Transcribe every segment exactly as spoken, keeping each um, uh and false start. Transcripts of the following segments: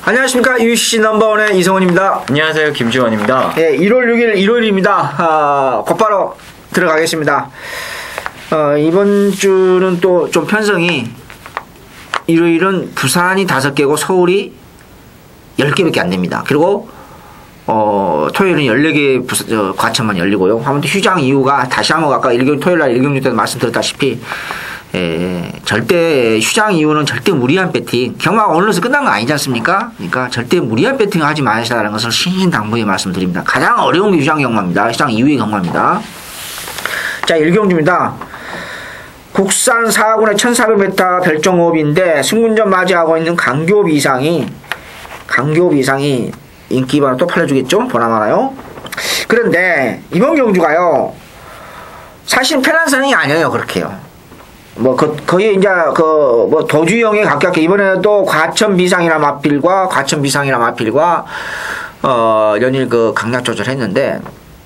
안녕하십니까. 유씨 넘버원의 이성훈입니다. 안녕하세요. 김지원입니다. 예, 일월 육일 일요일입니다. 아, 곧바로 들어가겠습니다. 어, 이번 주는 또 좀 편성이 일요일은 부산이 다섯 개고 서울이 열 개밖에 안 됩니다. 그리고 어, 토요일은 열네 개 부산, 저, 과천만 열리고요. 아무튼 휴장 이유가 다시 한번 아까 일경, 토요일날 일경주 때도 말씀드렸다시피 예, 절대 휴장 이유는 절대 무리한 배팅. 경마가 오늘로서 끝난 거 아니지 않습니까? 그러니까 절대 무리한 배팅을 하지 마시라는 것을 신신당부에 말씀드립니다. 가장 어려운 게 휴장 경마입니다. 휴장 이후의 경마입니다. 자, 일경주입니다. 국산 사군의 천사백 미터 별종호흡인데 승군전 맞이하고 있는 강교업 이상이 강교업 이상이 인기반을 또 팔려주겠죠? 보나마나요? 그런데 이번 경주가요, 사실 편한 선행이 아니에요. 그렇게요. 뭐, 그, 거의 이제, 그, 뭐, 도주형에 가깝게, 이번에도 과천 비상이나 마필과, 과천 비상이나 마필과, 어, 연일 그 강약 조절했는데,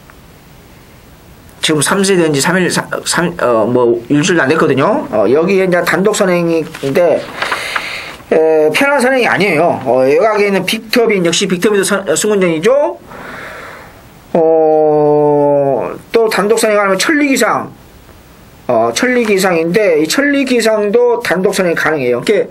지금 삼 세 된 지 삼 일, 삼, 어, 뭐, 일주일도 안 됐거든요. 어, 여기에 이제 단독 선행인데, 에, 편한 선행이 아니에요. 어, 외곽에 있는 빅터빈, 역시 빅터빈도 선, 승군전이죠. 어, 또 단독 선행하면 천리기상, 어, 천리기상인데, 이 천리기상도 단독 선행이 가능해요. 이렇게,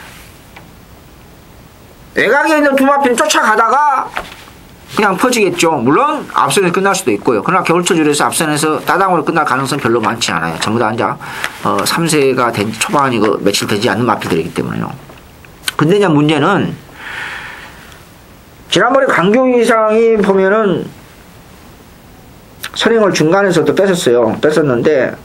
외곽에 있는 두 마필을 쫓아가다가, 그냥 퍼지겠죠. 물론, 앞선에서 끝날 수도 있고요. 그러나 겨울철줄에서 앞선에서 따당으로 끝날 가능성은 별로 많지 않아요. 전부 다 이제, 어, 삼 세가 된, 초반이고, 며칠 되지 않는 마필들이기 때문에요. 근데 이제 문제는, 지난번에 강교이상이 보면은, 선행을 중간에서 또 뺏었어요. 뺏었는데,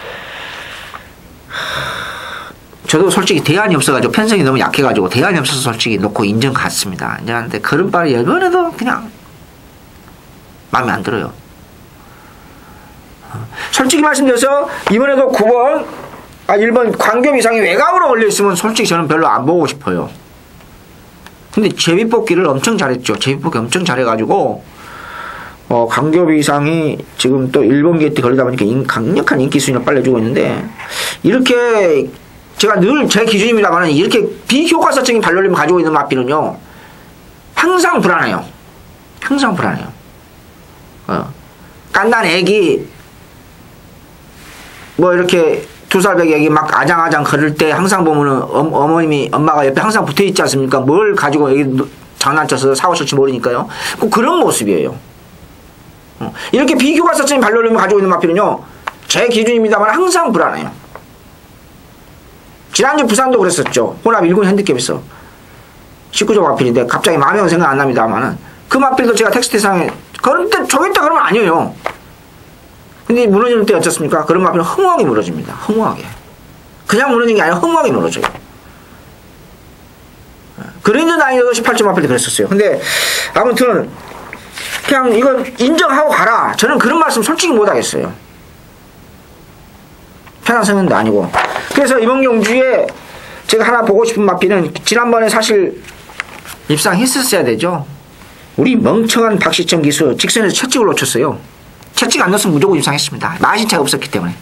저도 솔직히 대안이 없어가지고 편성이 너무 약해가지고 대안이 없어서 솔직히 놓고 인정 갔습니다. 이제 하는데 걸음발이 이번에도 그냥 마음에 안 들어요. 솔직히 말씀드려서 이번에도 구 번, 아 일 번 광교 이상이 외곽으로 걸려있으면 솔직히 저는 별로 안 보고 싶어요. 근데 제비뽑기를 엄청 잘했죠. 제비뽑기 엄청 잘해가지고 어, 광교 이상이 지금 또 일 번 게이트 걸리다 보니까 인, 강력한 인기 수준을 빨려주고 있는데 이렇게 제가 늘 제 기준입니다만 이렇게 비효과사적인 발놀림을 가지고 있는 마필은요 항상 불안해요. 항상 불안해요. 어. 깐난 애기 뭐 이렇게 두 살 백 애기 막 아장아장 걸을 때 항상 보면은 어, 어머님이 엄마가 옆에 항상 붙어있지 않습니까? 뭘 가지고 애기 장난쳐서 사고 칠지 모르니까요. 꼭 그런 모습이에요. 어. 이렇게 비효과사적인 발놀림을 가지고 있는 마필은요 제 기준입니다만 항상 불안해요. 지난주 부산도 그랬었죠. 혼합 일 군 핸디캡에서 십구 조 마필인데 갑자기 마명은 생각 안 납니다만은 그 마필도 제가 텍스트상에 그런 때 저기 때 그러면 아니에요. 근데 무너지는 때 어떻습니까? 그런 마필은 허무하게 무너집니다. 허무하게. 그냥 무너진 게 아니라 허무하게 무너져요. 그랜드 나이도 십팔 조 마필도 그랬었어요. 근데 아무튼 그냥 이건 인정하고 가라. 저는 그런 말씀 솔직히 못 하겠어요. 편한 성현도 아니고. 그래서 이번 경주에 제가 하나 보고 싶은 마필은 지난번에 사실 입상했었어야 되죠. 우리 멍청한 박시청 기수 직선에서 채찍을 놓쳤어요. 채찍 안 넣었으면 무조건 입상했습니다. 마신차가 없었기 때문에.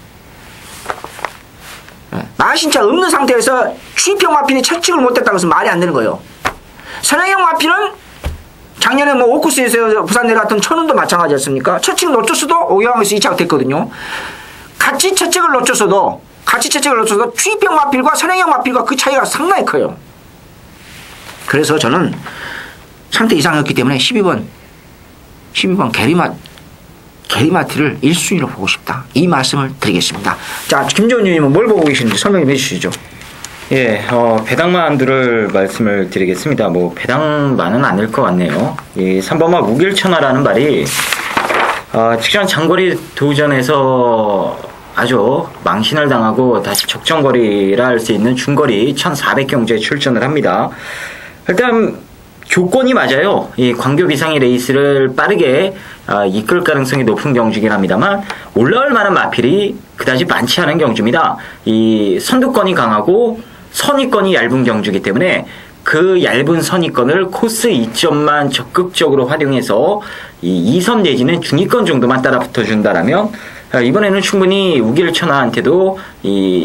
마신차 없는 상태에서 추입형 마필이 채찍을 못 댔다고 해서 말이 안 되는 거예요. 선행형 마필은 작년에 뭐 오쿠스에서 부산 내려왔던 천운도 마찬가지였습니까? 채찍을 놓쳤어도 오경항에서 이 차가 됐거든요. 같이 채찍을 놓쳤어도 같이 채찍을 놓쳐서 추입형 마필과 선행형 마필과 그 차이가 상당히 커요. 그래서 저는 상태 이상이었기 때문에 십이 번 십이 번 게리마, 게리마티를 일 순위로 보고 싶다. 이 말씀을 드리겠습니다. 자, 김정은 의원님은 뭘 보고 계시는지 설명 좀 해주시죠. 예, 어, 배당만 들을 말씀을 드리겠습니다. 뭐 배당만은 아닐 것 같네요. 이 삼 번마 무길천하라는 말이 어, 직전 장거리 도전에서 아주 망신을 당하고 다시 적정거리라 할 수 있는 중거리 천사백 경주에 출전을 합니다. 일단 조건이 맞아요. 이 광교 이상의 레이스를 빠르게 어, 이끌 가능성이 높은 경주긴 합니다만 올라올 만한 마필이 그다지 많지 않은 경주입니다. 이 선두권이 강하고 선위권이 얇은 경주이기 때문에 그 얇은 선위권을 코스 이점만 적극적으로 활용해서 이 이 선 내지는 중위권 정도만 따라 붙어준다라면 이번에는 충분히 우길천하한테도 이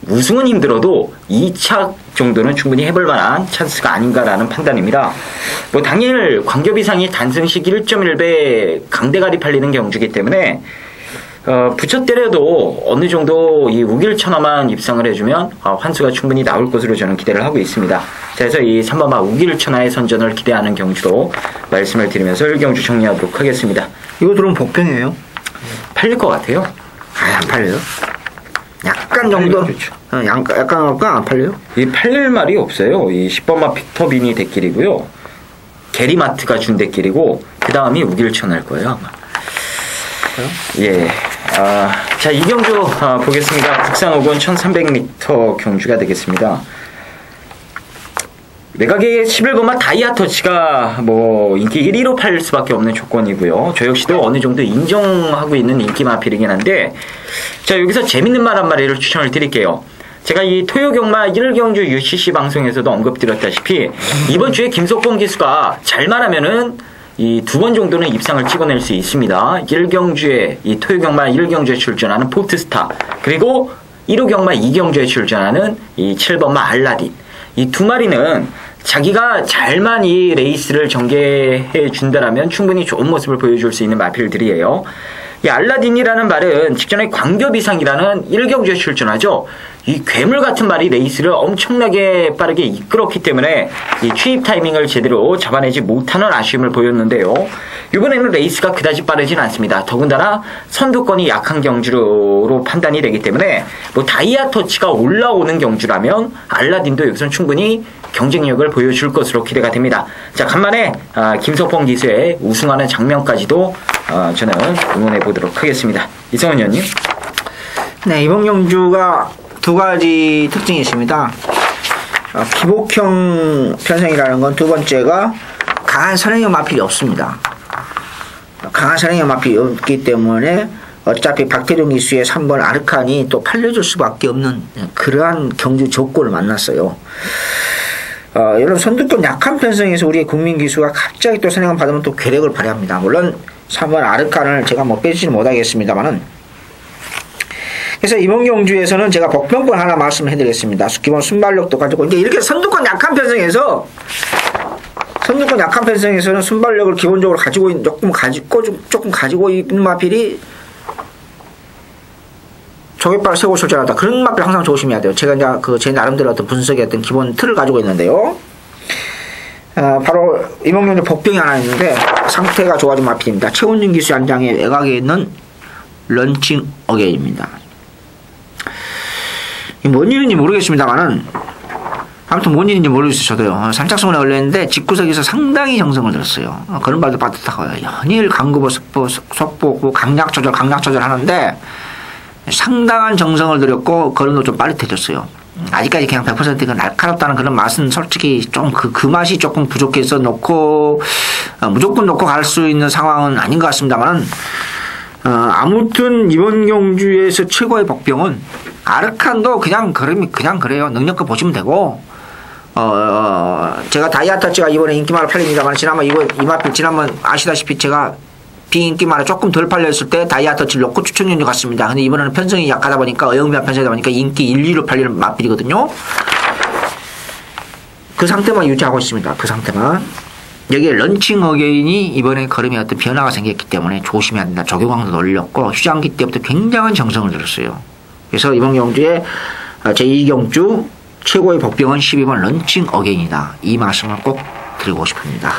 우승은 힘들어도 이 차 정도는 충분히 해볼 만한 찬스가 아닌가라는 판단입니다. 뭐 당일 광교비상이 단승식 일 점 일 배 강대가리 팔리는 경주이기 때문에 어, 붙여 때려도 어느 정도 이 우길천하만 입상을 해주면 어, 환수가 충분히 나올 것으로 저는 기대를 하고 있습니다. 자, 그래서 이 삼 번마 우길천하의 선전을 기대하는 경주로 말씀을 드리면서 일 경주 정리하도록 하겠습니다. 이거 들어오면 복병이에요? 팔릴 것 같아요. 아, 안 팔려요? 약간 정도? 그렇죠. 어, 약간, 약간, 약간 안 팔려요? 이 팔릴 말이 없어요. 이 십 번마 빅터빈이 대길이고요. 게리마트가 준 대길이고, 그 다음이 우길천할 거예요, 아마. 그래요? 예. 아, 자, 이 경주 아, 보겠습니다. 국산 오 권 천삼백 미터 경주가 되겠습니다. 매각의 십일 번마 다이아터치가 뭐 인기 일 위로 팔릴 수밖에 없는 조건이고요. 저 역시도 어느 정도 인정하고 있는 인기 마필이긴 한데, 자, 여기서 재밌는 말 한 마리를 추천을 드릴게요. 제가 이 토요경마 일 경주 유씨씨 방송에서도 언급드렸다시피 이번 주에 김석봉 기수가 잘만 하면은 이 두 번 정도는 입상을 찍어낼 수 있습니다. 일 경주에 이 토요경마 일 경주에 출전하는 포트스타, 그리고 일 호 경마 이 경주에 출전하는 이 칠 번마 알라딘, 이 두 마리는 자기가 잘만 이 레이스를 전개해 준다라면 충분히 좋은 모습을 보여줄 수 있는 마필들이에요. 이 알라딘이라는 말은 직전에 광교비상이라는 일 경주에 출전하죠. 이 괴물 같은 말이 레이스를 엄청나게 빠르게 이끌었기 때문에 이 취입 타이밍을 제대로 잡아내지 못하는 아쉬움을 보였는데요. 이번에는 레이스가 그다지 빠르진 않습니다. 더군다나 선두권이 약한 경주로 판단이 되기 때문에 뭐 다이아터치가 올라오는 경주라면 알라딘도 여기서는 충분히 경쟁력을 보여줄 것으로 기대가 됩니다. 자, 간만에 아, 김석봉 기수의 우승하는 장면까지도 아, 저는 응원해 보도록 하겠습니다. 이성훈 의원님. 네, 이번 경주가 두 가지 특징이 있습니다. 어, 기복형 편성이라는 건 두 번째가 강한 선행형 마필이 없습니다. 강한 선행형 마필이 없기 때문에 어차피 박태종 기수의 삼 번 아르칸이 또 팔려줄 수밖에 없는 그러한 경주 조건을 만났어요. 어, 여러분, 선두권 약한 편성에서 우리의 국민 기수가 갑자기 또 선행을 받으면 또 괴력을 발휘합니다. 물론 삼 번 아르칸을 제가 뭐 빼지는 못하겠습니다만은, 그래서 이번 경주에서는 제가 복병권 하나 말씀해드리겠습니다. 기본 순발력도 가지고 이제 이렇게 선두권 약한 편성에서 선두권 약한 편성에서는 순발력을 기본적으로 가지고 있는 조금 가지고 조금 가지고 있는 마필이 조개발 세고 출전하다, 그런 마필 항상 조심해야 돼요. 제가 이제 그 제 나름대로 어떤 분석의 어떤 기본 틀을 가지고 있는데요. 어, 바로 이번 경주 복병이 하나 있는데 상태가 좋아진 마필입니다. 최원준 기수 안장의 외곽에 있는 런칭 어게인입니다. 뭔 일인지 모르겠습니다만은 아무튼 뭔 일인지 모르겠어요. 저도요. 삼착성에 걸렸는데 집구석에서 상당히 정성을 들었어요. 어, 그런 말도 빠듯하고요. 연일 강구보 속보, 속보, 강약 조절, 강약 조절 하는데 상당한 정성을 들였고 걸음도 좀 빠릿해졌어요. 아직까지 그냥 백 퍼센트 그 날카롭다는 그런 맛은 솔직히 좀 그 그 맛이 조금 부족해서 놓고 어, 무조건 놓고 갈 수 있는 상황은 아닌 것 같습니다만은 어, 아무튼 이번 경주에서 최고의 복병은 아르칸도 그냥 그림이 그냥 그래요. 능력껏 보시면 되고, 어, 제가 다이아터치가 이번에 인기마로 팔립니다만 지난번 이거 이마필 지난번 아시다시피 제가 비인기마로 조금 덜 팔렸을 때 다이아터치를 놓고 추천연주 갔습니다. 근데 이번에는 편성이 약하다 보니까 어영비한 편성이다 보니까 인기 일, 이로 팔리는 마필이거든요. 그 상태만 유지하고 있습니다. 그 상태만. 여기에 런칭 어게인이 이번에 걸음에 어떤 변화가 생겼기 때문에 조심해야 된다. 조교광도 올렸고 휴장기 때부터 굉장한 정성을 들었어요. 그래서 이번 경주에 제이 경주 최고의 복병은 십이 번 런칭 어게인이다. 이 말씀을 꼭 드리고 싶습니다.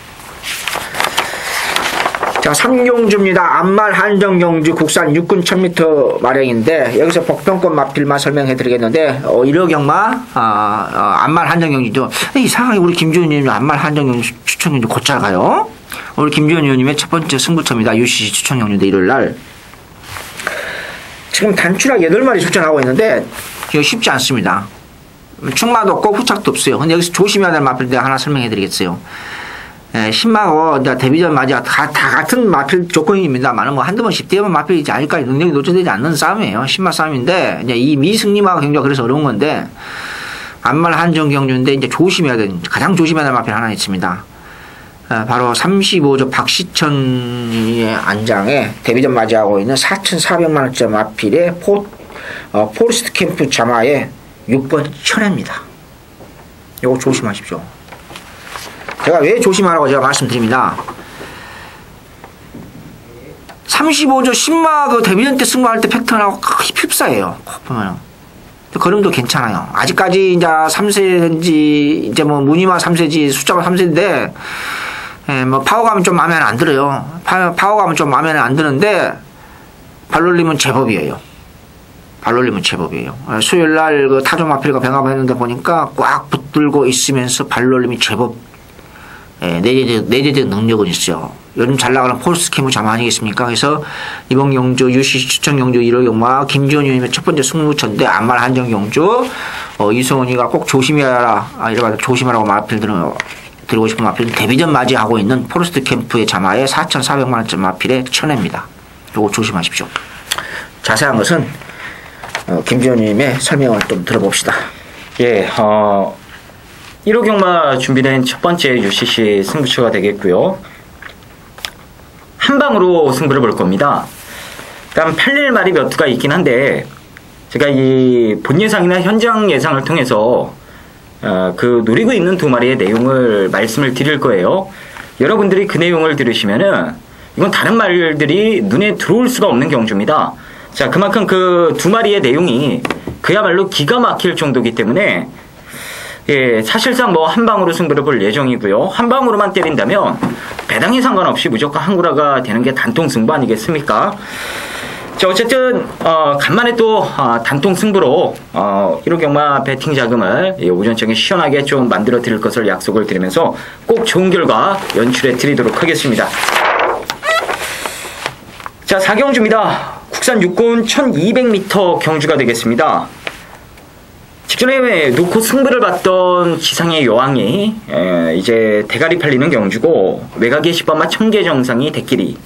자, 삼 경주입니다. 안말 한정경주 국산 육군 천 미터 마령인데 여기서 복병권 마필만 설명해 드리겠는데 어, 일 호 경마 아, 어, 안말 한정경주도 이상하게 우리 김주현 의원님 안말 한정경주 추천경주 곧잘 가요. 우리 김주현 의원님의 첫 번째 승부처입니다. 유씨씨 추천경주인데 일요일날 지금 단추락 여덟 마리 출전하고 있는데 이거 쉽지 않습니다. 충마도 없고 후착도 없어요. 근데 여기서 조심해야 될 마필 내가 하나 설명해 드리겠어요. 예, 신마고 데뷔전 맞아 다, 다 같은 마필 조건입니다만 뭐 한두 번씩 뛰어면 마필이지 아직까지 능력이 노출되지 않는 싸움이에요. 신마 싸움인데 이제 이 미승리마가 굉장히 그래서 어려운 건데 안말 한정 경주인데 이제 조심해야 되는 가장 조심해야 될 마필 하나 있습니다. 예, 바로 삼십오 조 박시천의 안장에 데뷔전 맞이하고 있는 사천사백만 원짜리 마필의 포 어, 포레스트 캠프 자마의 육 번 천회입니다. 이거 조심하십시오. 제가 왜 조심하라고 제가 말씀드립니다. 삼십오 조 신마 그 데뷔전 때 승부할 때 팩턴하고 휩싸예요. 보면 걸음도 괜찮아요. 아직까지 이제 삼 세인지 이제 뭐 무늬마 삼 세지 숫자가 삼 세인데 예, 뭐 파워감은 좀 마음에 안 들어요. 파, 파워감은 좀 마음에 안 드는데 발놀림은 제법이에요. 발놀림은 제법이에요. 수요일날 그 타조 마필과 병합했는데 보니까 꽉 붙들고 있으면서 발놀림이 제법 예, 내재적, 내재적 능력은 있어요. 요즘 잘 나가는 폴스 캠프 자마 아니겠습니까? 그래서 이번 경주 유씨 추천 경주 일 호 경마 김지원 의원님의 첫 번째 승부처인데 안말 한정 경주 어, 이성훈이가 꼭 조심해라 아, 이래가지고 조심하라고 마필 들어 드리고 싶은 마필은 데뷔전 맞이하고 있는 포레스트 캠프의 자마의 사천사백만 원짜리 마필의 천회입니다. 요거 조심하십시오. 자세한 것은 어, 김지원 의원님의 설명을 좀 들어봅시다. 예, 어, 일 호 경마 준비된 첫 번째 유씨씨 승부처가 되겠고요. 한 방으로 승부를 볼 겁니다. 일단 팔릴 말이 몇 투가 있긴 한데 제가 이 본 예상이나 현장 예상을 통해서 어, 그 노리고 있는 두 마리의 내용을 말씀을 드릴 거예요. 여러분들이 그 내용을 들으시면은 이건 다른 말들이 눈에 들어올 수가 없는 경주입니다. 자, 그만큼 그 두 마리의 내용이 그야말로 기가 막힐 정도이기 때문에 예, 사실상 뭐 한 방으로 승부를 볼 예정이고요. 한 방으로만 때린다면 배당에 상관없이 무조건 한구라가 되는 게 단통 승부 아니겠습니까? 자, 어쨌든 어, 간만에 또 어, 단통 승부로 어, 일 호 경마 배팅 자금을 예, 오전장에 시원하게 좀 만들어 드릴 것을 약속을 드리면서 꼭 좋은 결과 연출해 드리도록 하겠습니다. 자, 사 경주입니다. 국산 육군 천이백 미터 경주가 되겠습니다. 직전에 놓고 승부를 봤던 지상의 여왕이 에, 이제 대가리 팔리는 경주고 외곽의 십 번마 청계 정상이 대끼리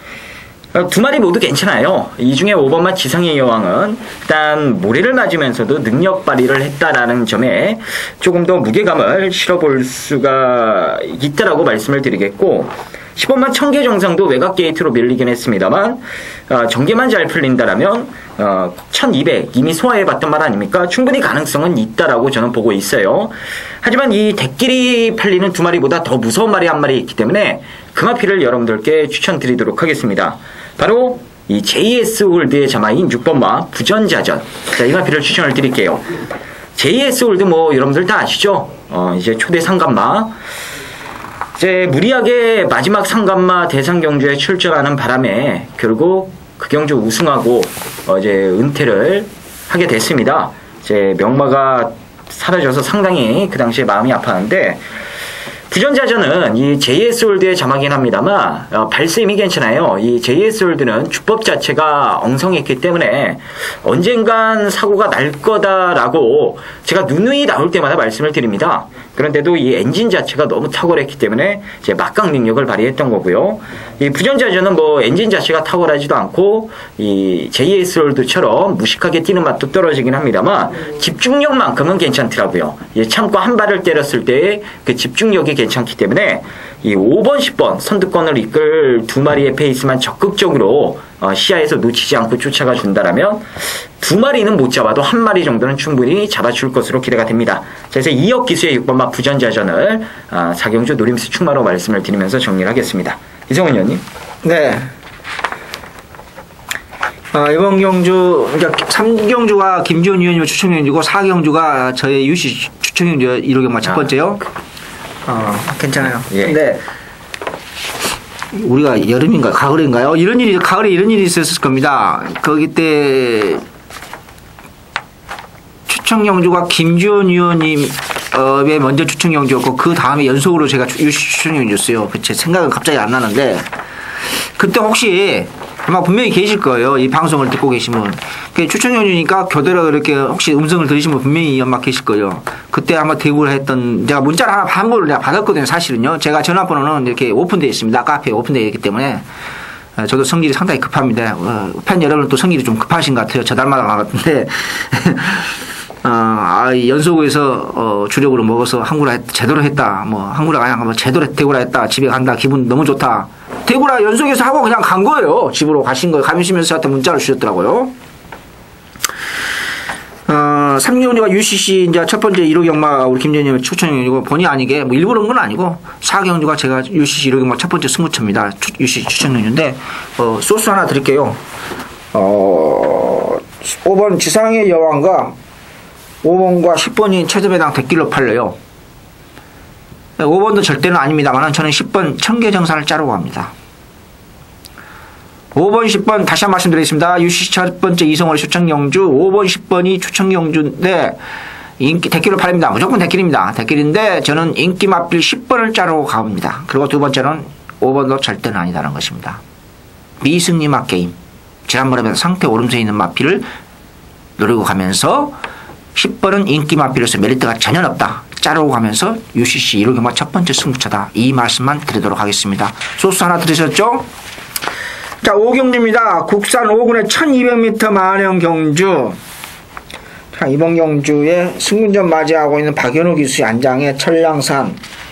두 마리 모두 괜찮아요. 이 중에 오 번마 지상의 여왕은 일단 모래를 맞으면서도 능력 발휘를 했다라는 점에 조금 더 무게감을 실어볼 수가 있다라고 말씀을 드리겠고 십 번마 청계 정상도 외곽 게이트로 밀리긴 했습니다만 어, 전개만 잘 풀린다라면 어, 천이백 이미 소화해봤던 말 아닙니까? 충분히 가능성은 있다라고 저는 보고 있어요. 하지만 이 대끼리 팔리는 두 마리보다 더 무서운 말이 한 마리 있기 때문에 그 마피를 여러분들께 추천드리도록 하겠습니다. 바로 이 제이에스 홀드의 자마인 육 번마 부전자전. 자, 이 마피를 추천을 드릴게요. 제이에스 홀드 뭐 여러분들 다 아시죠? 어, 이제 초대 상간마. 이제 무리하게 마지막 상간마 대상 경주에 출전하는 바람에 결국 그 경주 우승하고 어 이제 은퇴를 하게 됐습니다. 이제 명마가 사라져서 상당히 그 당시에 마음이 아팠는데 부전자전은 이 제이에스 홀드의 자마긴 합니다만 어, 발세임이 괜찮아요. 이 제이에스 홀드는 주법 자체가 엉성했기 때문에 언젠간 사고가 날 거다라고 제가 누누이 나올 때마다 말씀을 드립니다. 그런데도 이 엔진 자체가 너무 탁월했기 때문에 이제 막강 능력을 발휘했던 거고요. 이 부전자전은 뭐 엔진 자체가 탁월하지도 않고 이 제이에스 홀드처럼 무식하게 뛰는 맛도 떨어지긴 합니다만 집중력만큼은 괜찮더라고요. 이 참고 한 발을 때렸을 때의 그 집중력이 괜찮기 때문에 이 오 번, 십 번 선두권을 이끌 두 마리의 페이스만 적극적으로 어, 시야에서 놓치지 않고 쫓아가 준다라면 두 마리는 못 잡아도 한 마리 정도는 충분히 잡아줄 것으로 기대가 됩니다. 그래서 이억 기수의 육 번마 부전자전을 어, 사 경주 노림수 충마로 말씀을 드리면서 정리를 하겠습니다. 이성훈 의원님. 네. 어, 이번 경주, 그러니까 삼 경주가 김지원 의원님 추천 경주고 사 경주가 저의 유씨 추천 경주 일 호 경마 첫 번째요. 어, 괜찮아요. 예. 근데 우리가 여름인가요? 가을인가요? 이런 일이, 가을에 이런 일이 있었을 겁니다. 거기 때 추천 경주가 김지원 의원님 어,의 먼저 추천 경주였고 그 다음에 연속으로 제가 유씨 추천 경주였어요. 제 생각은 갑자기 안 나는데 그때 혹시 아마 분명히 계실 거예요. 이 방송을 듣고 계시면. 추천 경주니까 교대로 이렇게 혹시 음성을 들으시면 분명히 연막 계실 거예요. 그때 아마 대구를 했던, 제가 문자를 하나 한 번을 내가 받았거든요, 사실은요. 제가 전화번호는 이렇게 오픈되어 있습니다. 카페에 오픈되어 있기 때문에. 저도 성질이 상당히 급합니다. 어, 팬 여러분은 또 성질이 좀 급하신 것 같아요. 저 닮아간 것 같은데. 어, 아, 연속에서, 어, 주력으로 먹어서 한구라 했, 제대로 했다. 뭐, 한구라 그냥 뭐 제대로 대구라 했다. 집에 간다. 기분 너무 좋다. 대구라 연속해서 하고 그냥 간 거예요. 집으로 가신 거예요. 가시면서 저한테 문자를 주셨더라고요. 어, 삼 경주가 유씨씨 이제 첫 번째 일 호 경마 우리 김전님 추천이고 본의 아니게 뭐 일부러 그런 건 아니고 사 경주가 제가 유씨씨 일 호 경마 첫 번째 승부처입니다. 유씨씨 추천용인데 어, 소스 하나 드릴게요. 어, 오 번 지상의 여왕과 오 번과 십 번이 최저배당 대길로 팔려요. 오 번도 절대는 아닙니다만 저는 십 번 청계정산을 자르고 갑니다. 오 번, 십 번 다시 한 번 말씀드리겠습니다. 유씨씨 첫 번째 이성월 추천경주 오 번, 십 번이 추천경주인데 인기 대길로 팔립니다. 무조건 대길입니다. 대길인데 저는 인기 맛빌 십 번을 자르고 갑니다. 그리고 두 번째는 오 번도 절대는 아니다라는 것입니다. 미승리 맛게임 지난번에 비해서 상태 오름세에 있는 맛비를 노리고 가면서 십 번은 인기 맛비로서 메리트가 전혀 없다. 자르고 가면서 유씨씨 일 호 경마 첫 번째 승부처다. 이 말씀만 드리도록 하겠습니다. 소스 하나 들으셨죠? 자, 오 경주입니다. 국산 오 군의 천이백 미터 만영 경주. 자, 이번 경주에 승군전 맞이하고 있는 박연호 기수의 안장에 철량산이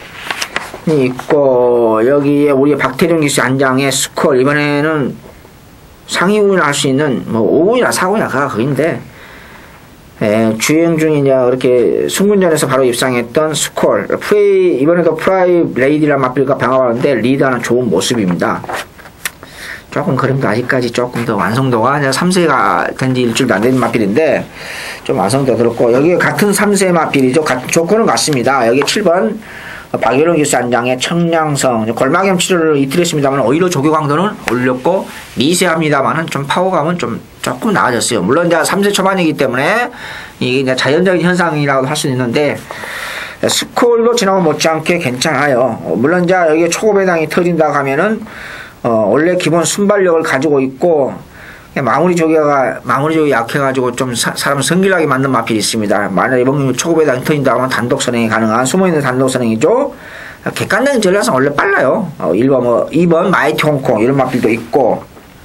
있고, 여기에 우리 박태룡 기수의 안장에 스콜. 이번에는 상위 우위를 할 수 있는 뭐 오 군이나 사 군이나 그가 그인데, 예, 주행 중이냐, 이렇게 승군전에서 바로 입상했던 스콜. 프레이, 이번에도 프라이 레이디란 맛빌과 방어하는데 리드하는 좋은 모습입니다. 조금 그림도 아직까지 조금 더 완성도가 삼 세가 된 지 일주일도 안 된 맛빌인데 좀 완성도가 그렇고 여기 같은 삼 세 맛빌이죠. 같은 조건은 같습니다. 여기 칠 번 박연호 기수 안장의 청량성 골마겸 치료를 이틀 했습니다만 오히려 조교 강도는 올렸고 미세합니다만은 좀 파워감은 좀 조금 나아졌어요. 물론 이제 삼 세 초반이기 때문에 이게 이제 자연적인 현상이라고 할 수 있는데 스콜도 지나고 못지않게 괜찮아요. 물론 이제 여기 초고배당이 터진다고 하면은 어, 원래 기본 순발력을 가지고 있고, 마무리 조개가, 마무리 조개 약해가지고 좀 사, 사람 성길하게 만든 맛필이 있습니다. 만약 이번 경우 초급에다 터진다고 하면 단독 선행이 가능한 숨어있는 단독 선행이죠. 객관적인 전략은 원래 빨라요. 어, 일 번, 뭐, 이 번 마이티 홍콩, 이런 맛필도 있고,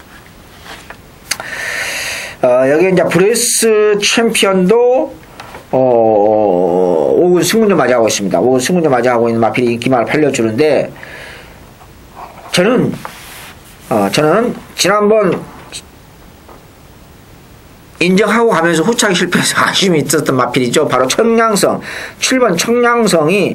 어, 여기 이제 브레스 챔피언도, 어, 오 군 승군전 맞이하고 있습니다. 오 군 승군전 맞이하고 있는 맛필이 인기만을 팔려주는데, 저는 어, 저는 지난번 인정하고 가면서 후차기 실패해서 아쉬움이 있었던 마필이죠. 바로 청량성. 칠 번 청량성이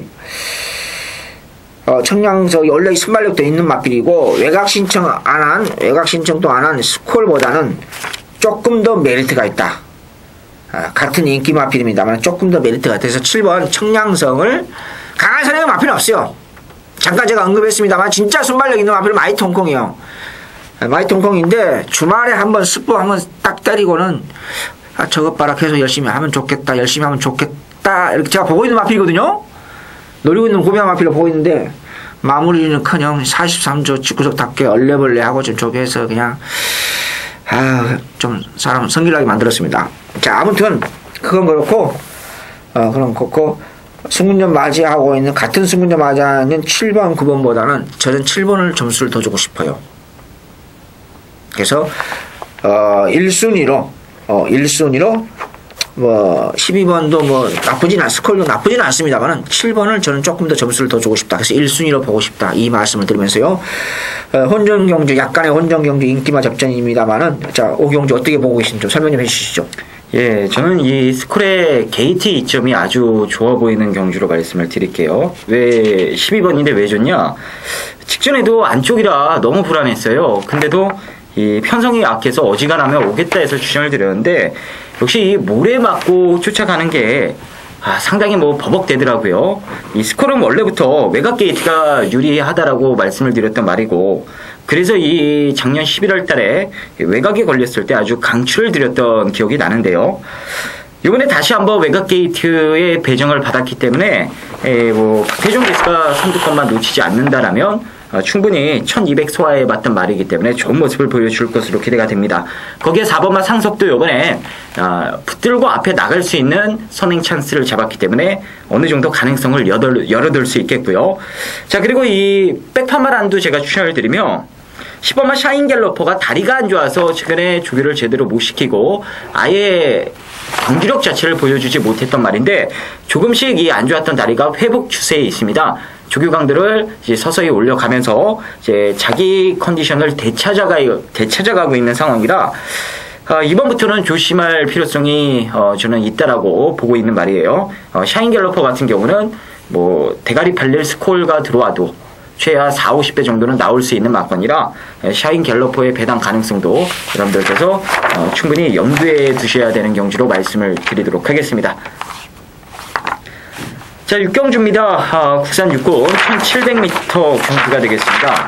어, 청량성이 원래 순발력도 있는 마필이고 외곽 신청 안 한, 외곽 신청도 안 한 스콜보다는 조금 더 메리트가 있다. 어, 같은 인기 마필입니다만 조금 더 메리트가 돼서 칠 번 청량성을 강한 선행은 마필은 없어요. 잠깐 제가 언급했습니다만 진짜 순발력 있는 마필은 마이티 홍콩이요. 마이티 홍콩인데 주말에 한번 스포 한번 딱 때리고는 아 저것 봐라 계속 열심히 하면 좋겠다 열심히 하면 좋겠다 이렇게 제가 보고 있는 마필이거든요. 노리고 있는 고비한 마필로 보고 있는데 마무리는커녕 사십삼 조 직구석답게 얼레벌레 하고 좀 저기해서 그냥 아 좀 사람 성질나게 만들었습니다. 자 아무튼 그건 그렇고 어 그럼 그렇고 승군전 맞이하고 있는 같은 승군전 맞이하는 칠 번, 구 번보다는 저는 칠 번을 점수를 더 주고 싶어요. 그래서 어 일 순위로 어 일 순위로 뭐 십이 번도 뭐 나쁘진 않 스콜도 나쁘진 않습니다만은 칠 번을 저는 조금 더 점수를 더 주고 싶다. 그래서 일 순위로 보고 싶다. 이 말씀을 드리면서요. 어, 혼전 경주 약간의 혼전 경주 인기마 접전입니다만은 자, 오 경주 어떻게 보고 계신지 좀 설명 좀 해 주시죠. 예, 저는 이 스콜의 게이트 이점이 아주 좋아 보이는 경주로 말씀을 드릴게요. 왜 십이 번인데 왜 좋냐? 직전에도 안쪽이라 너무 불안했어요. 근데도 이 편성이 약해서 어지간하면 오겠다 해서 추천을 드렸는데 역시 이 모래 맞고 쫓아가는 게 아, 상당히 뭐 버벅대더라고요. 이 스콜은 원래부터 외곽 게이트가 유리하다라고 말씀을 드렸던 말이고 그래서 이 작년 십일월 달에 외곽에 걸렸을 때 아주 강추를 드렸던 기억이 나는데요. 이번에 다시 한번 외곽 게이트의 배정을 받았기 때문에 에, 뭐 박태종 기수가 선두권만 놓치지 않는다라면 어, 충분히 천이백 소화해 봤던 말이기 때문에 좋은 모습을 보여줄 것으로 기대가 됩니다. 거기에 사 번마 상석도 이번에 어, 붙들고 앞에 나갈 수 있는 선행 찬스를 잡았기 때문에 어느 정도 가능성을 열어, 열어둘 수 있겠고요. 자 그리고 이 백파마란도 제가 추천을 드리며 십 번마 샤인갤러퍼가 다리가 안 좋아서 최근에 조교를 제대로 못 시키고 아예 경기력 자체를 보여주지 못했던 말인데 조금씩 이 안 좋았던 다리가 회복 추세에 있습니다. 조교강들을 이제 서서히 올려가면서 이제 자기 컨디션을 되찾아가, 되찾아가고 있는 상황이라 어, 이번부터는 조심할 필요성이 어, 저는 있다라고 보고 있는 말이에요. 어, 샤인 갤러퍼 같은 경우는 뭐 대가리 팔릴 스콜가 들어와도 최하 사오십 배 정도는 나올 수 있는 막건이라 샤인 갤러퍼의 배당 가능성도 여러분들께서 어, 충분히 염두에 두셔야 되는 경주로 말씀을 드리도록 하겠습니다. 자, 육경주입니다. 아, 국산 육군 천칠백 미터 경주가 되겠습니다.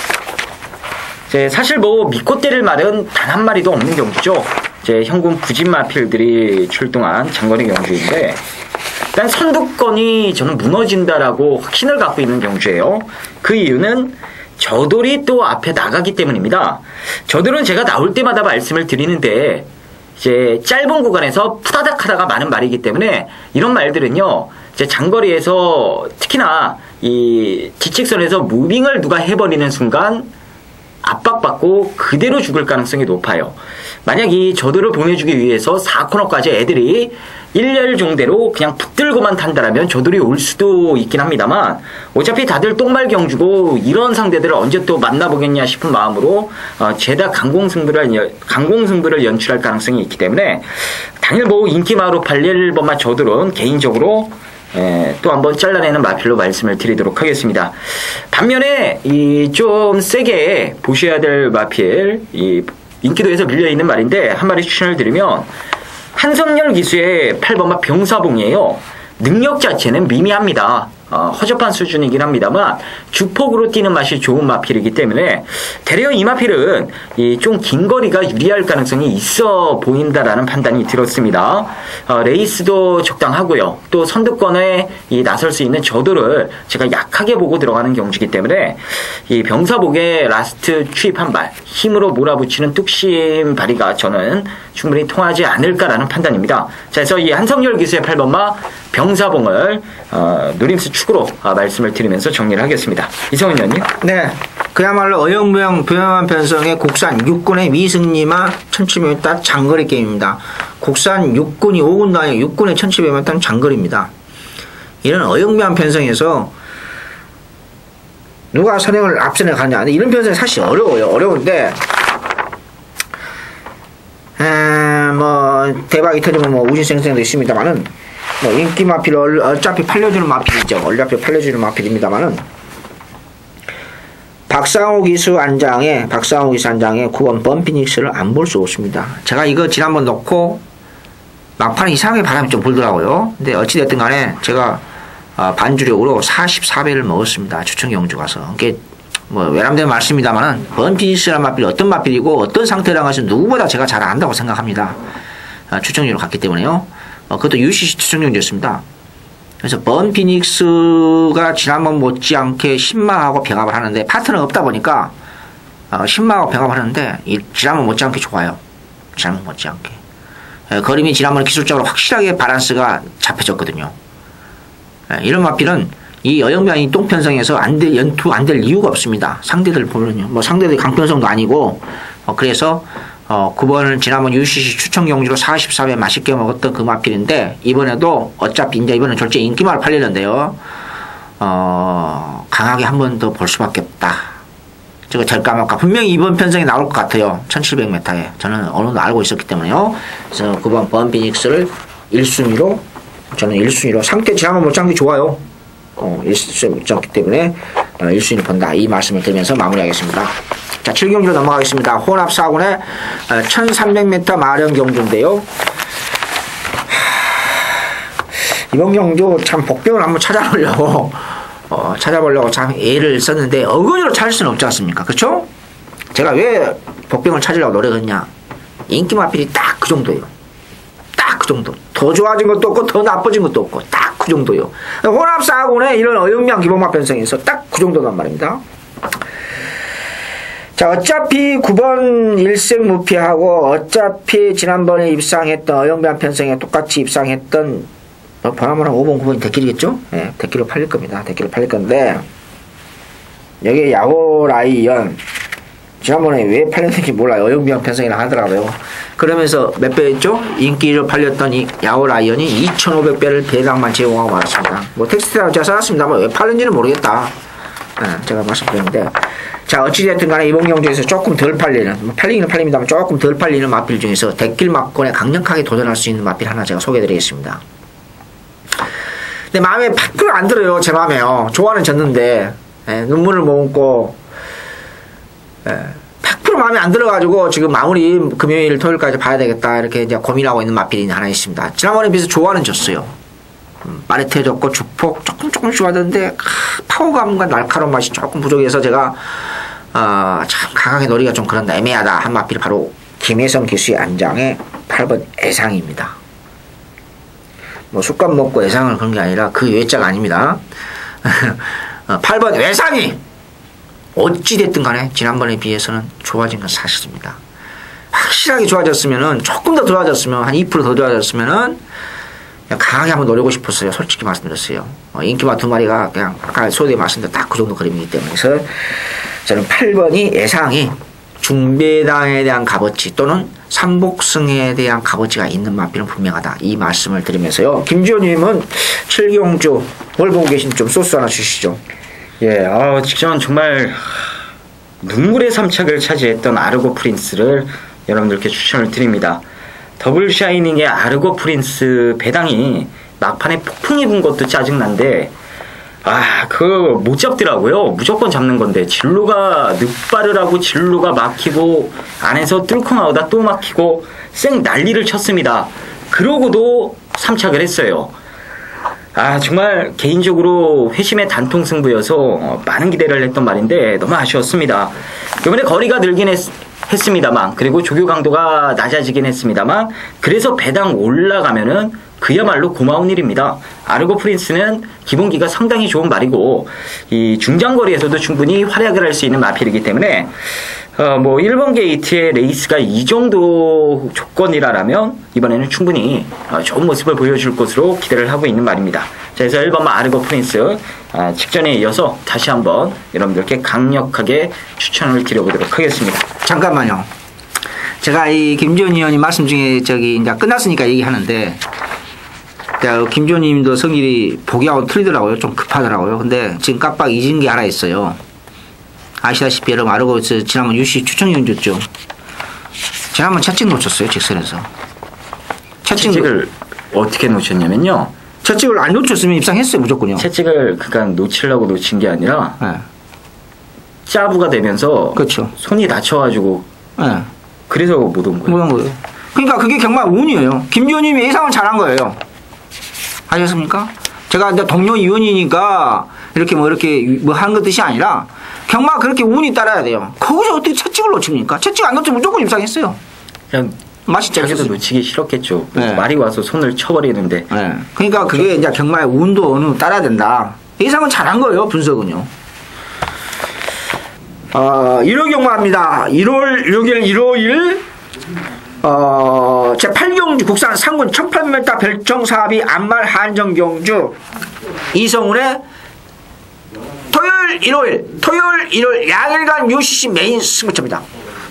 제 사실 뭐 믿고 때릴 말은 단 한 마리도 없는 경주죠. 제 현군 부진 마필들이 출동한 장거리 경주인데 일단 선두권이 저는 무너진다라고 확신을 갖고 있는 경주예요. 그 이유는 저돌이 또 앞에 나가기 때문입니다. 저돌은 제가 나올 때마다 말씀을 드리는데 이제 짧은 구간에서 푸다닥 하다가 많은 말이기 때문에 이런 말들은요, 이제 장거리에서 특히나 이 지칙선에서 무빙을 누가 해버리는 순간 압박받고 그대로 죽을 가능성이 높아요. 만약 이 저들을 보내주기 위해서 사 코너까지 애들이 일렬종대로 그냥 붙들고만 탄다라면 저들이 올 수도 있긴 합니다만 어차피 다들 똥말 경주고 이런 상대들을 언제 또 만나보겠냐 싶은 마음으로 어, 죄다 강공승부를, 강공승부를 연출할 가능성이 있기 때문에 당일 뭐 인기마로 팔릴 법만 저들은 개인적으로 예, 또 한번 잘라내는 마필로 말씀을 드리도록 하겠습니다. 반면에 이 좀 세게 보셔야 될 마필, 이 인기도에서 밀려있는 말인데 한 마리 추천을 드리면 한성열 기수의 팔 번마 병사봉이에요. 능력 자체는 미미합니다. 어, 허접한 수준이긴 합니다만 주폭으로 뛰는 맛이 좋은 마필이기 때문에 대려 이 마필은 이 좀 긴 거리가 유리할 가능성이 있어 보인다라는 판단이 들었습니다. 어, 레이스도 적당하고요. 또 선두권에 이 나설 수 있는 저도를 제가 약하게 보고 들어가는 경주이기 때문에 이 병사복의 라스트 추입 한 발, 힘으로 몰아붙이는 뚝심 발휘가 저는 충분히 통하지 않을까라는 판단입니다. 자, 그래서 이 한성열 기수의 팔 번마 병사봉을 어, 노림수 축으로 아, 말씀을 드리면서 정리를 하겠습니다. 이성훈 의원님. 네, 그야말로 어영부영 부영한 편성의 국산 육군의 미승리마 천칠백 미터 장거리 게임입니다. 국산 육군이 오 군도 아니고 육군의 천칠백 미터는 장거리입니다. 이런 어영부영 편성에서 누가 선행을 앞선에 가냐, 이런 편성이 사실 어려워요. 어려운데 에, 뭐 대박이 터지면 뭐 우진생생도 있습니다만은 뭐 인기 마필 어차피 팔려주는 마필이죠. 어차피 팔려주는 마필입니다만은 박상호 기수 안장에 박상호 기수 안장에 구 번 범피닉스를 안 볼 수 없습니다. 제가 이거 지난번 넣고 막판에 이상하게 바람이 좀 불더라고요. 근데 어찌됐든 간에 제가 어, 반주력으로 사십사 배를 먹었습니다. 추천 경주 가서. 이게 뭐 외람된 말씀입니다만은 범피닉스라는 마필이 어떤 마필이고 어떤 상태라는 것은 누구보다 제가 잘 안다고 생각합니다. 어, 추천료로 갔기 때문에요. 어, 그것도 유씨씨 추천경주였습니다. 그래서 범피닉스가 지난번 못지않게 신마하고 병합을 하는데 파트너가 없다 보니까 어, 신마하고 병합을 하는데 이, 지난번 못지않게 좋아요. 지난번 못지않게. 에, 거림이 지난번 기술적으로 확실하게 바란스가 잡혀졌거든요. 에, 이런 마필은 이 어영변이 똥편성에서 안 될, 연투 안 될 이유가 없습니다. 상대들 보면요. 뭐 상대들이 강편성도 아니고 어, 그래서 어, 구 번을 지난번 유씨씨 추천 경주로 사십사 배 맛있게 먹었던 그 마필인데, 이번에도 어차피 이제 이번엔 졸제 인기말 팔리는데요. 어, 강하게 한 번 더 볼 수밖에 없다. 저거 될까 말까. 분명히 이번 편성이 나올 것 같아요. 천칠백 미터에. 저는 어느 정도 알고 있었기 때문에요. 그래서 구 번 범피닉스를 일 순위로, 저는 일 순위로, 상태 지난번 못지않게 좋아요. 어, 일 순위 못지않기 때문에 어, 일 순위로 본다. 이 말씀을 드리면서 마무리하겠습니다. 자, 칠 경주로 넘어가겠습니다. 혼합 사 군의 천삼백 미터 마련 경주인데요. 이번 경주 참 복병을 한번 찾아보려고 어, 찾아보려고 참 애를 썼는데 어거지로 찾을 수는 없지 않습니까? 그쵸? 제가 왜 복병을 찾으려고 노력했냐? 인기 마필이 딱 그 정도예요. 딱 그 정도. 더 좋아진 것도 없고 더 나빠진 것도 없고 딱 그 정도예요. 혼합 사 군의 이런 어영명 기본마 편성에서 딱 그 정도란 말입니다. 자, 어차피 구 번 일색 무피하고 어차피 지난번에 입상했던 어영변 편성에 똑같이 입상했던 뭐 번화문항 오 번 구 번이 대길이겠죠? 네, 대길로 팔릴 겁니다. 대길로 팔릴 건데 여기 야호 라이언 지난번에 왜 팔렸는지 몰라요. 어영변 편성이라 하더라고요. 그러면서 몇 배였죠? 인기로 팔렸던 이 야호 라이언이 이천오백 배를 배당만 제공하고 말았습니다. 뭐 텍스트라고 제가 써놨습니다만 왜 팔렸는지는 모르겠다. 예, 제가 말씀드렸는데, 자, 어찌됐든 간에 이번 경주에서 조금 덜 팔리는, 뭐 팔리기는 팔립니다만 조금 덜 팔리는 마필 중에서 대길막권에 강력하게 도전할 수 있는 마필 하나 제가 소개해드리겠습니다. 근데 마음에 백 퍼센트 안 들어요. 제 마음에요. 좋아는 졌는데, 예, 눈물을 머금고, 예, 백 퍼센트 마음에 안 들어가지고 지금 마무리 금요일 토요일까지 봐야 되겠다 이렇게 이제 고민하고 있는 마필이 하나 있습니다. 지난번에 비해서 좋아는 졌어요. 음, 빠릿해졌고 주폭 조금 조금씩 좋아졌는데 아, 파워감과 날카로운 맛이 조금 부족해서 제가 어, 참 강하게 노리가 좀 그런다 애매하다 한 마필이 바로 김혜성 기수의 안장의 팔 번 애상입니다. 뭐 숟밥 먹고 애상을 그런 게 아니라 그 외자가 아닙니다. 어, 팔 번 외상이 어찌됐든 간에 지난번에 비해서는 좋아진 건 사실입니다. 확실하게 좋아졌으면은 조금 더 좋아졌으면 한 이 퍼센트 더 좋아졌으면은 강하게 한번 노리고 싶었어요. 솔직히 말씀드렸어요. 어, 인기마 두 마리가 그냥 아까 소대에 말씀드린 딱 그 정도 그림이기 때문에 그래서 저는 팔 번이 예상이 중배당에 대한 값어치 또는 삼복승에 대한 값어치가 있는 마필은 분명하다. 이 말씀을 드리면서요. 김지호님은 칠경주 뭘 보고 계신지 좀 소스 하나 주시죠. 예, 아, 직전 정말 눈물의 삼착을 차지했던 아르고 프린스를 여러분들께 추천을 드립니다. 더블 샤이닝의 아르고 프린스 배당이 막판에 폭풍 입은 것도 짜증난데 아, 그거 못 잡더라고요. 무조건 잡는 건데 진로가 늑발을 하고 진로가 막히고 안에서 뚫고 나오다 또 막히고 쌩 난리를 쳤습니다. 그러고도 삼착을 했어요. 아, 정말 개인적으로 회심의 단통 승부여서 많은 기대를 했던 말인데 너무 아쉬웠습니다. 이번에 거리가 늘긴 했, 했습니다만 그리고 조교 강도가 낮아지긴 했습니다만 그래서 배당 올라가면은 그야말로 고마운 일입니다. 아르고 프린스는 기본기가 상당히 좋은 말이고 이 중장거리에서도 충분히 활약을 할 수 있는 마필이기 때문에 어, 뭐 일 번 게이트의 레이스가 이 정도 조건이라면 이번에는 충분히 어, 좋은 모습을 보여줄 것으로 기대를 하고 있는 말입니다. 자, 그래서 일 번 아르고 프린스 아, 직전에 이어서 다시 한번 여러분들께 강력하게 추천을 드려보도록 하겠습니다. 잠깐만요. 제가 이 김지원 의원님 말씀 중에 저기 이제 끝났으니까 얘기하는데 김지원 님도 성질이 보기하고 틀리더라고요. 좀 급하더라고요. 근데 지금 깜빡 잊은 게 하나 있어요. 아시다시피 여러분 아르고 지난번 유씨 추천위원 줬죠. 지난번 채찍 놓쳤어요. 직선에서. 채찍을 어떻게 놓쳤냐면요. 채찍을 안 놓쳤으면 입상했어요. 무조건요. 채찍을 그러니까 놓치려고 놓친 게 아니라 네. 짜부가 되면서 그렇죠. 손이 다쳐가지고 네. 그래서 못 온 거예요. 못 온 거예요. 그러니까 그게 정말 운이에요. 김지호님이 예상을 잘한 거예요. 아셨습니까? 제가 이제 동료 위원이니까 이렇게 뭐 이렇게 뭐 하는 것 뜻이 아니라 정말 그렇게 운이 따라야 돼요. 거기서 어떻게 채찍을 놓칩니까? 채찍 안 놓치면 무조건 입상했어요. 그냥 맛이 자기도 놓치기 싫었겠죠. 네. 말이 와서 손을 쳐버리는데. 네. 그러니까 그게 이제 정말 운도 어느 따라야 된다. 예상은 잘한 거예요. 분석은요. 어, 일월 경마합니다. 일월 육 일 일요일 어, 제팔 경주 국산 상군 천팔백 미터 별정사비 안말 한정 경주 이성훈의 토요일 일요일 토요일 일요일 양일간 유씨씨 메인 승부처입니다.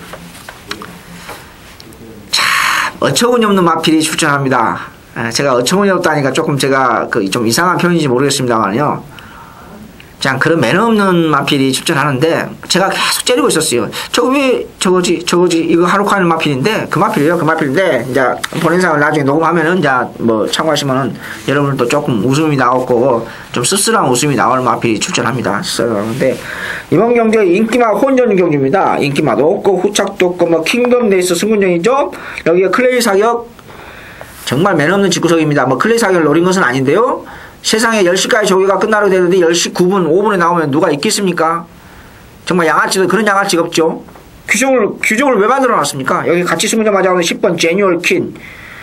참 어처구니 없는 마필이 출전합니다. 제가 어처구니 없다니까 조금 제가 그 좀 이상한 표현인지 모르겠습니다만요. 그냥 그런 매너 없는 마필이 출전하는데 제가 계속 째리고 있었어요. 저거 왜 저거지 저거지 이거 하루카는 마필인데 그 마필이에요. 그 마필인데 이제 본인상을 나중에 녹음하면은 이제 뭐 참고하시면은 여러분들도 조금 웃음이 나오고 좀 씁쓸한 웃음이 나오는 마필이 출전합니다. 그런데 이번 경기가 인기마 혼전 경기입니다. 인기마도 없고 후착도 없고 뭐 킹덤 레이스 승군전이죠. 여기에 클레이 사격 정말 매너 없는 직구석입니다. 뭐 클레이 사격을 노린 것은 아닌데요. 세상에 열 시까지 조개가 끝나려 되는데 열 시 구 분 오 분에 나오면 누가 있겠습니까? 정말 양아치도 그런 양아치가 없죠. 규정을, 규정을 왜 만들어 놨습니까? 여기 같이 승부자 맞아오는 십 번 제뉴얼 퀸,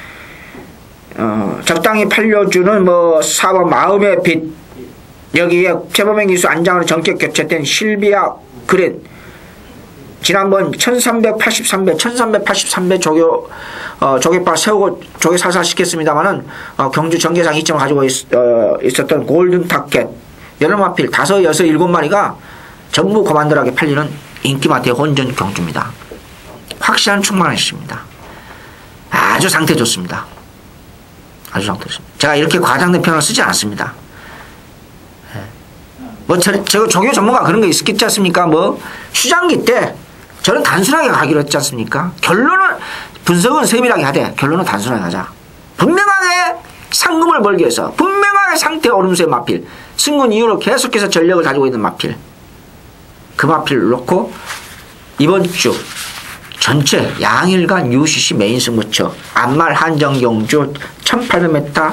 어, 적당히 팔려주는 뭐 사 번 마음의 빛, 여기에 최범행 기수 안장으로 전격 교체된 실비아 그린, 지난번 천삼백팔십삼 배, 천삼백팔십삼 배 조교, 어, 조개바 세우고 조개 살살 시켰습니다만은, 어, 경주 전개상 이 점을 가지고 있, 어, 있었던 골든 타켓, 여름 마필 다섯, 여섯, 일곱 마리가 전부 고만들하게 팔리는 인기마 대혼전 경주입니다. 확실한 충만했습니다. 아주 상태 좋습니다. 아주 상태 좋습니다. 제가 이렇게 과장된 표현을 쓰지 않습니다. 뭐 저, 저 조교 전문가 그런 거 있었겠지 않습니까? 뭐 휴장기 때 저는 단순하게 가기로 했지 않습니까? 결론은 분석은 세밀하게 하되 결론은 단순하게 하자. 분명하게 상금을 벌기 위해서 분명하게 상태 오름세의 마필, 승군 이후로 계속해서 전력을 가지고 있는 마필, 그 마필을 놓고 이번 주 전체 양일간 유씨씨 메인 승부처 안말 한정경주 천팔백 미터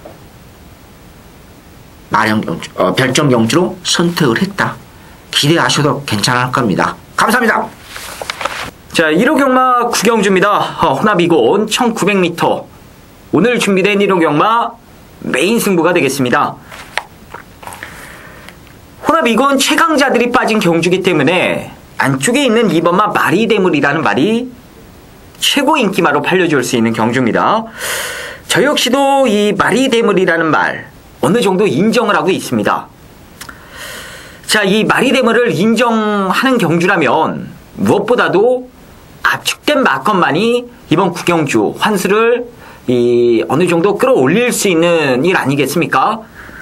마령경주, 어, 별정경주로 선택을 했다. 기대하셔도 괜찮을 겁니다. 감사합니다. 자, 일 호 경마 구경주입니다. 어, 혼합이곤 천구백 미터. 오늘 준비된 일 호 경마 메인 승부가 되겠습니다. 혼합이곤 최강자들이 빠진 경주기 때문에 안쪽에 있는 이 번마 마리대물이라는 말이 최고 인기마로 팔려줄 수 있는 경주입니다. 저 역시도 이 마리대물이라는 말 어느 정도 인정을 하고 있습니다. 자, 이 마리대물을 인정하는 경주라면 무엇보다도 압축된 마건만이 이번 구경주 환수를 이 어느 정도 끌어올릴 수 있는 일 아니겠습니까?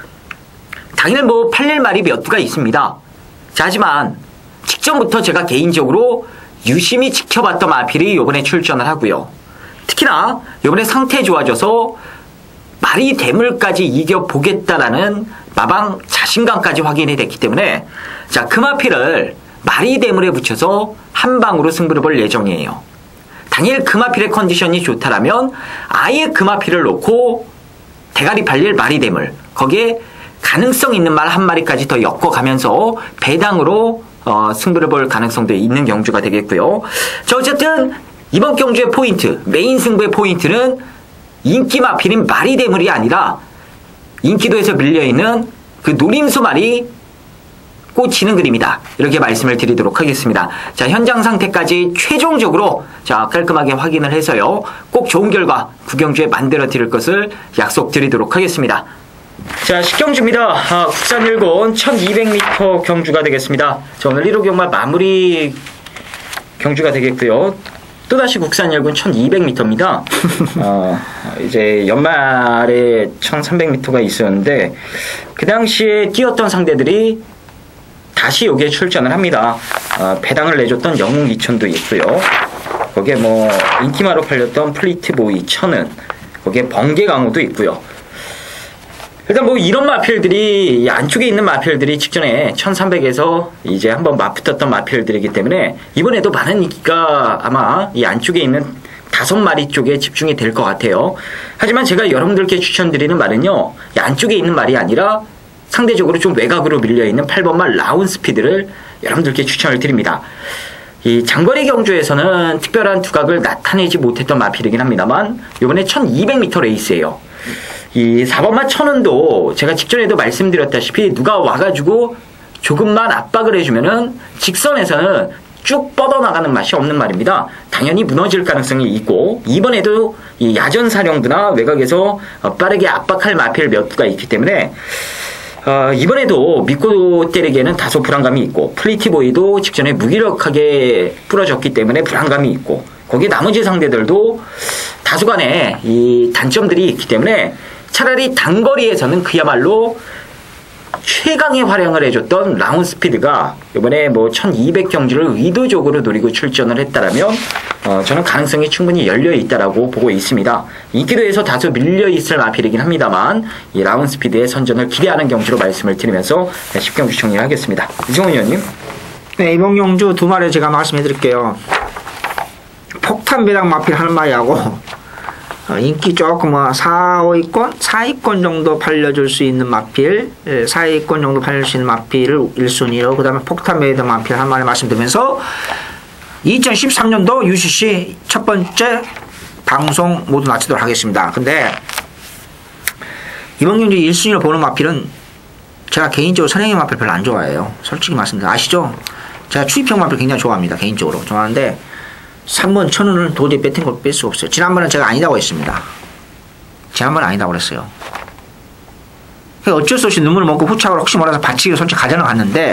당연히 뭐 팔릴 말이 몇 두가 있습니다. 자, 하지만 직전부터 제가 개인적으로 유심히 지켜봤던 마필이 이번에 출전을 하고요. 특히나 이번에 상태 좋아져서 마리 대물까지 이겨보겠다라는 마방 자신감까지 확인이 됐기 때문에 자, 그 마필을 마리 대물에 붙여서 한 방으로 승부를 볼 예정이에요. 당일 그 마필의 컨디션이 좋다라면 아예 그 마필을 놓고 대가리 팔릴 마리 대물, 거기에 가능성 있는 말 한 마리까지 더 엮어가면서 배당으로 어, 승부를 볼 가능성도 있는 경주가 되겠고요. 자, 어쨌든 이번 경주의 포인트, 메인 승부의 포인트는 인기 마필인 마리 대물이 아니라 인기도에서 밀려있는 그 노림수 말이 꽂히는 그림이다. 이렇게 말씀을 드리도록 하겠습니다. 자, 현장 상태까지 최종적으로 자 깔끔하게 확인을 해서요. 꼭 좋은 결과 구경주에 만들어 드릴 것을 약속드리도록 하겠습니다. 자, 식경주입니다. 아, 국산 일곤 천이백 미터 경주가 되겠습니다. 자, 오늘 일 호 경마 마무리 경주가 되겠고요. 또다시 국산 일곤 천이백 미터입니다. 어, 이제 연말에 천삼백 미터가 있었는데 그 당시에 뛰었던 상대들이 다시 여기에 출전을 합니다. 어, 배당을 내줬던 영웅 이천도 있고요. 거기에 뭐 인기마로 팔렸던 플리트보이 천은, 거기에 번개강호도 있고요. 일단 뭐 이런 마필들이, 이 안쪽에 있는 마필들이 직전에 천삼백에서 이제 한번 맞붙었던 마필들이기 때문에 이번에도 많은 인기가 아마 이 안쪽에 있는 다섯 마리 쪽에 집중이 될 것 같아요. 하지만 제가 여러분들께 추천드리는 말은요, 이 안쪽에 있는 말이 아니라 상대적으로 좀 외곽으로 밀려있는 팔 번마 라운스피드를 여러분들께 추천을 드립니다. 이 장거리 경주에서는 특별한 두각을 나타내지 못했던 마필이긴 합니다만 이번에 천이백 미터 레이스예요. 이 사 번마 천은도 제가 직전에도 말씀드렸다시피 누가 와가지고 조금만 압박을 해주면은 직선에서는 쭉 뻗어나가는 맛이 없는 말입니다. 당연히 무너질 가능성이 있고 이번에도 이 야전사령부나 외곽에서 빠르게 압박할 마필 몇 두가 있기 때문에 어, 이번에도 믿고 때리기에는 다소 불안감이 있고 플리티보이도 직전에 무기력하게 부러졌기 때문에 불안감이 있고 거기에 나머지 상대들도 다소간의 이 단점들이 있기 때문에 차라리 단거리에서는 그야말로 최강의 활약을 해줬던 라운스피드가 이번에 뭐 천이백 경주를 의도적으로 노리고 출전을 했다라면 어, 저는 가능성이 충분히 열려있다라고 보고 있습니다. 인기도에서 다소 밀려있을 마필이긴 합니다만 이 라운스피드의 선전을 기대하는 경주로 말씀을 드리면서 십 경주 정리하겠습니다. 이성훈 의원님. 네, 이번 경주 두 마리 제가 말씀해 드릴게요. 폭탄 배당 마필 한 마리하고 어, 인기 조금 뭐 사, 오위권, 사위권 정도 팔려줄 수 있는 마필, 예, 사위권 정도 팔릴 수 있는 마필을 일 순위로, 그 다음에 폭탄 배당 마필 한 마리 말씀드리면서 이천십삼 년도 유씨씨 첫 번째 방송 모두 마치도록 하겠습니다. 근데 이번 경주 일 순위로 보는 마필은 제가 개인적으로 선행의 마필 별로 안 좋아해요. 솔직히 말씀드려요. 아시죠? 제가 추입형 마필 굉장히 좋아합니다. 개인적으로 좋아하는데 삼 번 천원을 도저히 뺏은 걸 뺄 수가 없어요. 지난번은 제가 아니다고 했습니다. 지난번은 아니다고 그랬어요. 어쩔 수 없이 눈물을 먹고 후착으로 혹시 몰라서 받치기로 솔직히 가져는 갔는데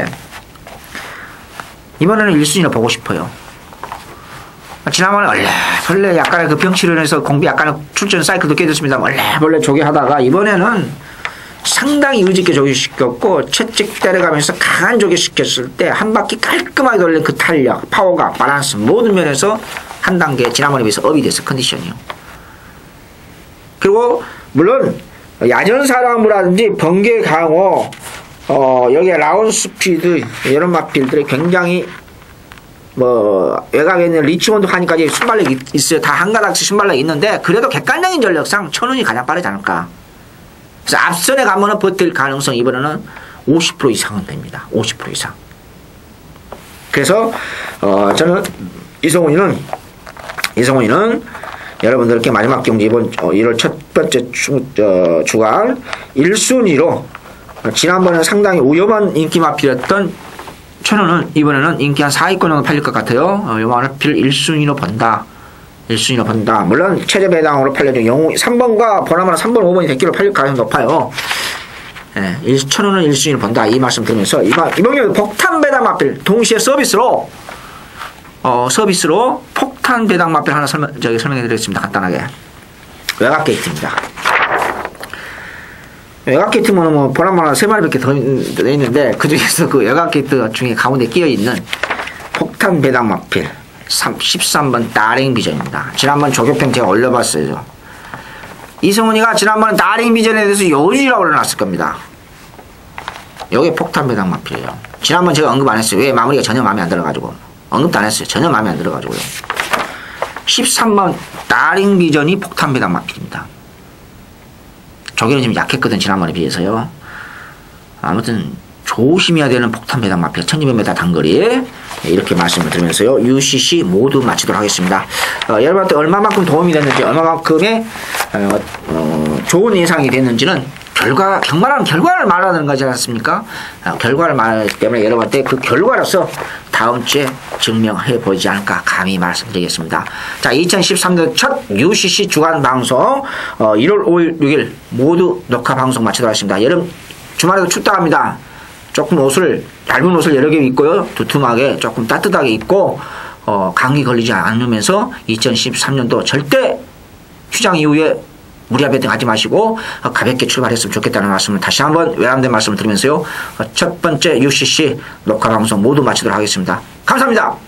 이번에는 일 순위로 보고 싶어요. 지난번에 원래 원래 약간의 그 병치를 해서 공비 약간의 출전 사이클도 깨졌습니다. 원래 원래 저기 하다가 이번에는 상당히 의지있게 조기시켰고 채찍 때려가면서 강한 조기시켰을 때 한 바퀴 깔끔하게 돌린 그 탄력, 파워가, 밸런스 모든 면에서 한 단계 지난번에 비해서 업이 됐어. 컨디션이요. 그리고 물론 야전사람이라든지 번개 강호, 어, 여기에 라운 스피드 이런 마필들이 굉장히 뭐 외곽에 있는 리치몬드 환희까지 순발력이 있어요. 다 한 가닥씩 순발력이 있는데 그래도 객관적인 전력상 천운이 가장 빠르지 않을까. 그래서 앞선에 가면은 버틸 가능성이 이번에는 오십 퍼센트 이상은 됩니다. 오십 퍼센트 이상. 그래서 어, 저는 이성훈이는 이성훈이는 여러분들께 마지막 경기 이번 일월 첫 번째 주, 어, 주간 일 순위로 지난번에 상당히 위험한 인기 마필이었던 천원은 이번에는 인기 한 사 위권 정도 팔릴 것 같아요. 어, 요만한 필 일 순위로 본다. 일 순위로 본다. 물론 최저 배당으로 팔려도 영웅 삼 번과 보나마나 삼 번, 오 번이 대기로 팔릴 가능성이 높아요. 예, 천원은 일 순위로 본다. 이 말씀 드리면서 이번 이번 경기 폭탄 배당 마필 동시에 서비스로 어, 서비스로 폭탄 배당 마필 하나 설명, 저기 설명해 드리겠습니다. 간단하게. 외곽 게이트입니다. 외곽 게이트는 뭐, 보나마나 세 마리밖에 더 있는데, 그 중에서 그 외곽 게이트 중에 가운데 끼어 있는 폭탄 배당 마필 십삼 번 다링 비전입니다. 지난번 조교평 제가 올려봤어요. 이성훈이가 지난번 다링 비전에 대해서 요지라고 올려놨을 겁니다. 요게 폭탄 배당 마필이에요. 지난번 제가 언급 안 했어요. 왜 마무리가 전혀 마음에 안 들어가지고. 언급도 안 했어요. 전혀 마음에 안 들어가지고요. 십삼 번 다링 비전이 폭탄 배당 마필입니다. 저기는 좀 약했거든. 지난번에 비해서요. 아무튼 조심해야 되는 폭탄 배당 마필 천이백 미터 단거리 이렇게 말씀을 드리면서요. 유씨씨 모두 마치도록 하겠습니다. 어, 여러분한테 얼마만큼 도움이 됐는지 얼마만큼의 어, 어, 좋은 예상이 됐는지는 결과, 경말하는 결과를 말하는 거지 않습니까? 어, 결과를 말하기 때문에 여러분한테 그 결과로서 다음 주에 증명해 보이지 않을까 감히 말씀드리겠습니다. 자, 이천십삼 년 첫 유씨씨 주간 방송 어, 일월 오일, 육일 모두 녹화 방송 마치도록 하겠습니다. 여름 주말에도 춥다 합니다. 조금 옷을 얇은 옷을 여러 개 입고요. 두툼하게 조금 따뜻하게 입고 어, 감기 걸리지 않으면서 이천십삼 년도 절대 휴장 이후에 무리한 배팅 하지 마시고 어, 가볍게 출발했으면 좋겠다는 말씀을 다시 한번 외람된 말씀을 드리면서요. 어, 첫 번째 유씨씨 녹화 방송 모두 마치도록 하겠습니다. 감사합니다.